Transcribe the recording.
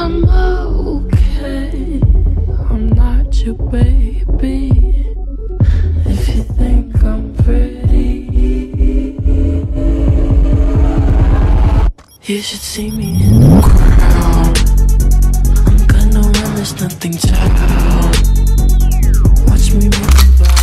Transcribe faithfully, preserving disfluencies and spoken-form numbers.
I'm okay, I'm not your baby. If you think I'm pretty, you should see me in the crowd. I'm gonna run, there's nothing to out. Watch me move about.